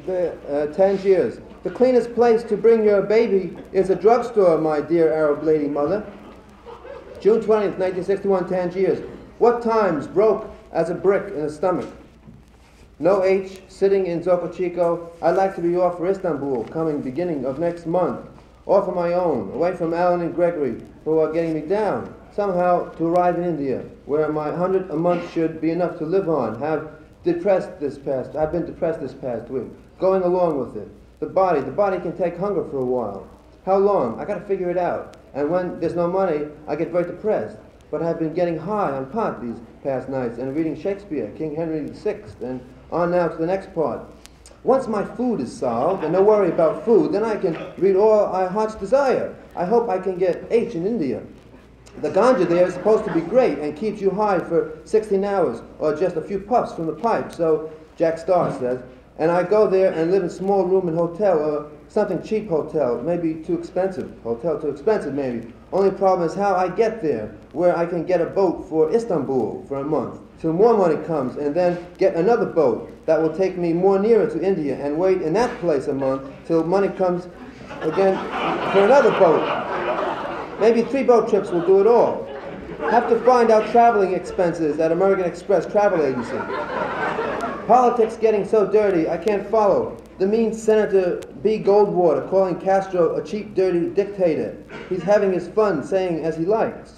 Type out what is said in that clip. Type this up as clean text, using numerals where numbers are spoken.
Tangiers. The cleanest place to bring your baby is a drugstore, my dear Arab lady mother. June 20th, 1961, Tangiers. What times broke as a brick in the stomach? No H, sitting in Zoco Chico. I'd like to be off for Istanbul, coming beginning of next month. Off on my own, away from Alan and Gregory, who are getting me down. Somehow to arrive in India, where my 100 a month should be enough to live on. I've been depressed this past week. Going along with it. The body can take hunger for a while. How long? I gotta figure it out. And when there's no money, I get very depressed. But I've been getting high on pot these past nights and reading Shakespeare, King Henry VI, and on now to the next part. Once my food is solved, and no worry about food, then I can read all I heart's desire. I hope I can get H in India. The ganja there is supposed to be great and keeps you high for 16 hours, or just a few puffs from the pipe, so Jack Starr says. And I go there and live in a small room in hotel, or something cheap hotel, maybe too expensive. Hotel too expensive, maybe. Only problem is how I get there, where I can get a boat for Istanbul for a month, till more money comes, and then get another boat that will take me more nearer to India, and wait in that place a month till money comes again for another boat. Maybe 3 boat trips will do it all. Have to find out traveling expenses at American Express Travel Agency. Politics getting so dirty, I can't follow. The mean Senator B. Goldwater calling Castro a cheap, dirty dictator. He's having his fun saying as he likes.